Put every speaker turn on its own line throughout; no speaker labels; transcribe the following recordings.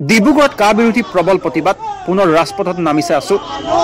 ডিব্ৰুগড়ত কা বিৰোধী প্ৰবল প্ৰতিবাদ পুনৰ ৰাজপথত নামিছে আছু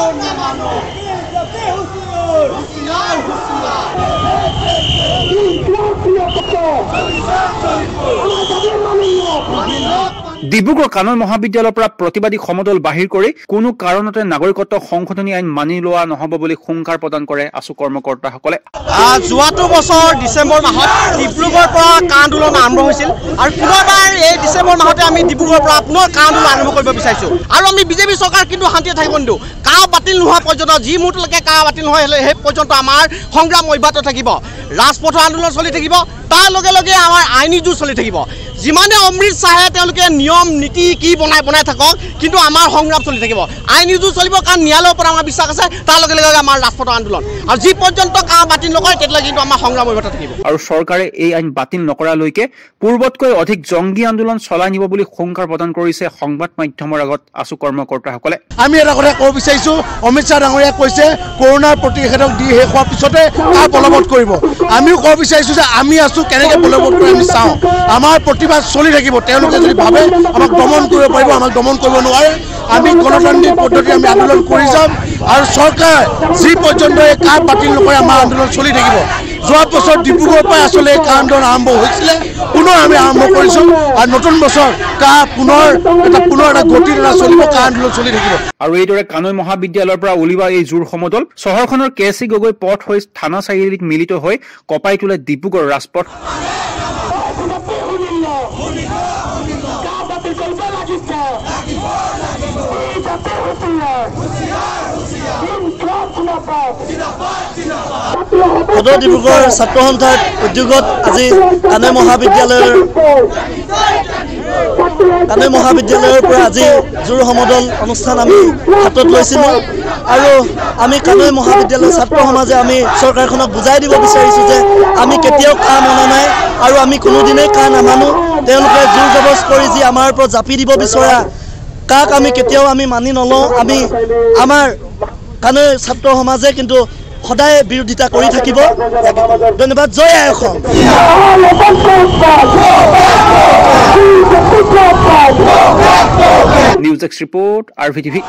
ডিব্ৰুগড় কানৈ মহাবিদ্যালয়ৰ পৰা প্ৰতিবাদী সমদল বাহিৰ কৰি কোনো কাৰণতে নাগৰিকত্ব সংশোধনী আইন মানি লোৱা নহব বুলি হুংকাৰ প্ৰদান কৰে আছু কৰ্মকৰ্তাসকলে
যোৱাটো বছৰ ডিচেম্বৰ মাহত ডিব্ৰুগড়ৰ পৰা কা আন্দোলন আৰম্ভ হৈছিল আৰু পুনৰবাৰ এই ডিচেম্বৰ মাহতে আমি ডিব্ৰুগড়ৰ পৰা পুনৰ কা আন্দোলন আৰম্ভ কৰিব বিচাৰিছো আৰু আমি বিজেপি চৰকাৰ কিন্তু শান্তিৰে থাকিব নিদিওঁ কা বাতিল নোহোৱা পৰ্যন্ত যি মুহূৰ্তলৈকে কা বাতিল নহয় সেই পৰ্যন্ত আমাৰ সংগ্ৰাম অব্যাহত থাকিব ৰাজপথৰ আন্দোলন চলি থাকিব তাৰ লগে লগে আমাৰ আইনী যুঁজ চলি থাকিব যিমানে অমৃত চাহে তেওঁলোকে নিয়ম নীতি কি বনাই থাকক কিন্তু আমাৰ সংগ্ৰাম চলি থাকিব আইনী যুঁজ চলিব কাৰণ ন্যায়ালয়ৰ ওপৰত আমাৰ বিশ্বাস আছে তাৰ লগে লগে আমাৰ ৰাজপথৰ আন্দোলন আৰু যি পৰ্যন্ত কা বাতিল নকৰে তেতিয়ালৈকে কিন্তু আমাৰ সংগ্ৰাম অব্যাহত থাকিব
আৰু চৰকাৰে এই আইন বাতিল নকৰালৈকে পূৰ্বতকৈ অধিক জংগী আন্দোলন চলাই নিব বুলি হুংকাৰ প্ৰদান কৰিছে সংবাদ মাধ্যমৰ আগত আছু কৰ্মকৰ্তাসকলে
আমি এটা কথা ক'ব বিচাৰিছো অমিত শ্বাহ ডাঙৰীয়াই কৈছে কৰোনাৰ প্ৰতিষেধক দি শেষ হোৱাৰ পিছতে কাৰ বলবৎ কৰিব আমিও ক'ব বিচাৰিছো যে আমি আছো কেনেকৈ বলবৎ কৰি আমি চাওঁ আমাৰ প্ৰতিবাদ চলি থাকিব তেওঁলোকে যদি ভাবে আমাক দমন কৰিব পাৰিব আমাক দমন কৰিব নোৱাৰে আমি গণতান্ত্ৰিক পদ্ধতি আমি আন্দোলন কৰি যাম আৰু চৰকাৰ যি পৰ্যন্ত এই কা বাতিল নকৰে আমাৰ আন্দোলন চলি থাকিব যোৱা বছৰ ডিব্ৰুগড়ৰ পৰা আচলতে এই কা আন্দোলন আৰম্ভ হৈছিলে পুনৰ আমি আৰম্ভ কৰিছোঁ আৰু নতুন বছৰ কা পুনৰ এটা গতিত চলিব কা আন্দোলন চলি থাকিব
আৰু এইদৰে কানৈ মহাবিদ্যালয়ৰ পৰা উলিওৱা এই জোৰ সমদল চহৰখনৰ কেচি গগৈ পথ হৈ থানা চাৰিআলিত মিলিত হৈ কপাই তোলে ডিব্ৰুগড় ৰাজপথ
সদৌ ডিব্ৰুগড় ছাত্ৰ সন্থাৰ উদ্যোগত আজি কানৈ মহাবিদ্যালয়ৰ পৰা আজি জোৰ সমদল অনুষ্ঠান আমি হাতত লৈছিলোঁ আৰু আমি কানৈ মহাবিদ্যালয়ৰ ছাত্ৰ সমাজে আমি চৰকাৰখনক বুজাই দিব বিচাৰিছোঁ যে আমি কেতিয়াও কা মনা নাই আৰু আমি কোনোদিনেই কা নামানো তেওঁলোকে জোৰ জবজ কৰি যি আমাৰ ওপৰত জাপি দিব বিচৰা কাক আমি কেতিয়াও আমি মানি নলওঁ আমি আমাৰ কানৈ ছাত্ৰ সমাজে কিন্তু সদায় বিৰোধিতা কৰি থাকিব ধন্যবাদ জয় আই Assam
news X report RVTV